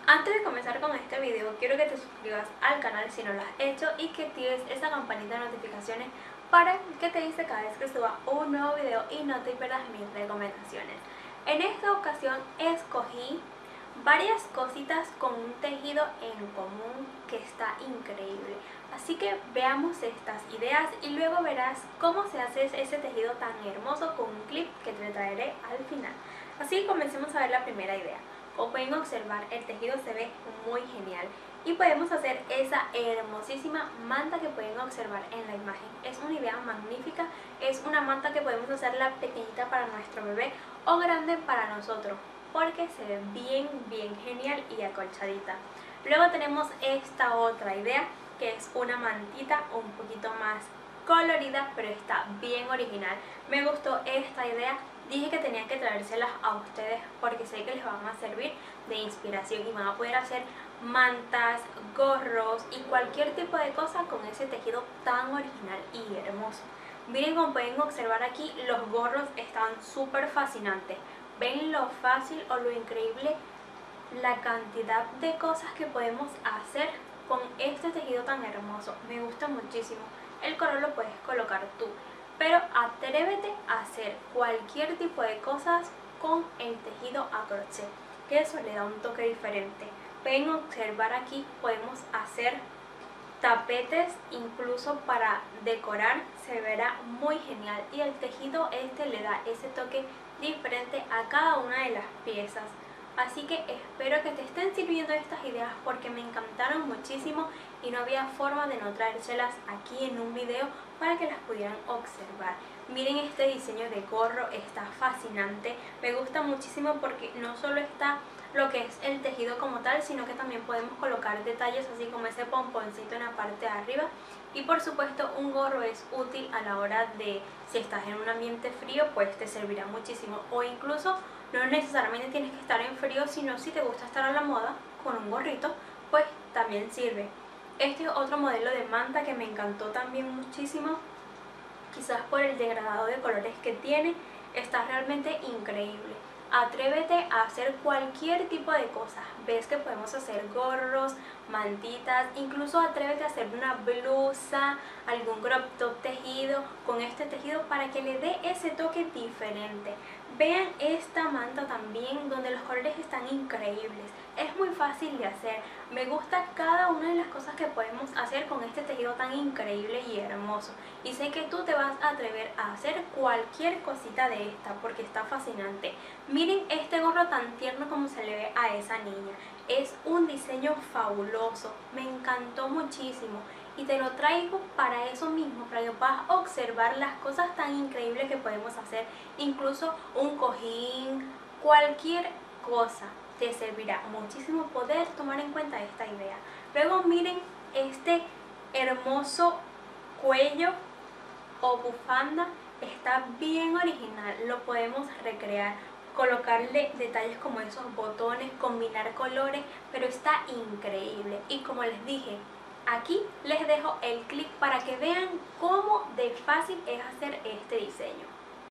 Antes de comenzar con este video, quiero que te suscribas al canal si no lo has hecho y que actives esa campanita de notificaciones para que te dice cada vez que suba un nuevo video y no te pierdas mis recomendaciones. En esta ocasión escogí varias cositas con un tejido en común que está increíble. Así que veamos estas ideas y luego verás cómo se hace ese tejido tan hermoso con un clip que te traeré al final. Así que comencemos a ver la primera idea. Como pueden observar, el tejido se ve muy genial y podemos hacer esa hermosísima manta que pueden observar en la imagen. Es una idea magnífica, es una manta que podemos hacerla pequeñita para nuestro bebé o grande para nosotros, porque se ve bien genial y acolchadita. Luego tenemos esta otra idea, que es una mantita un poquito más colorida, pero está bien original. Me gustó esta idea. Dije que tenía que traérselas a ustedes porque sé que les van a servir de inspiración y van a poder hacer mantas, gorros y cualquier tipo de cosa con ese tejido tan original y hermoso. Miren, como pueden observar aquí, los gorros están súper fascinantes. ¿Ven lo fácil o lo increíble? La cantidad de cosas que podemos hacer con este tejido tan hermoso. Me gusta muchísimo. El color lo puedes colocar tú, pero atrévete a hacer cualquier tipo de cosas con el tejido a crochet, que eso le da un toque diferente. Pueden observar aquí, podemos hacer tapetes incluso para decorar, se verá muy genial y el tejido le da ese toque diferente a cada una de las piezas. Así que espero que te estén sirviendo estas ideas porque me encantaron muchísimo y no había forma de no traérselas aquí en un video para que las pudieran observar. Miren, este diseño de gorro está fascinante, me gusta muchísimo porque no solo está lo que es el tejido como tal, sino que también podemos colocar detalles así como ese pomponcito en la parte de arriba. Y por supuesto, un gorro es útil a la hora de, si estás en un ambiente frío, pues te servirá muchísimo, o incluso no necesariamente tienes que estar en frío, sino si te gusta estar a la moda con un gorrito, pues también sirve. Este es otro modelo de manta que me encantó también muchísimo, quizás por el degradado de colores que tiene. Está realmente increíble. Atrévete a hacer cualquier tipo de cosas. Ves que podemos hacer gorros, mantitas, incluso atrévete a hacer una blusa, algún crop top tejido con este tejido para que le dé ese toque diferente. Vean esta manta también, donde los colores están increíbles. Es muy fácil de hacer. Me gusta cada una de las cosas que podemos hacer con este tejido tan increíble y hermoso. Y sé que tú te vas a atrever a hacer cualquier cosita de esta porque está fascinante. Miren este gorro tan tierno como se le ve a esa niña. Es un diseño fabuloso. Me encantó muchísimo. Y te lo traigo para eso mismo, para que puedas observar las cosas tan increíbles que podemos hacer. Incluso un cojín, cualquier cosa te servirá muchísimo poder tomar en cuenta esta idea. Luego miren este hermoso cuello o bufanda, está bien original, lo podemos recrear, colocarle detalles como esos botones, combinar colores, pero está increíble. Y como les dije, aquí les dejo el clip para que vean cómo de fácil es hacer este diseño.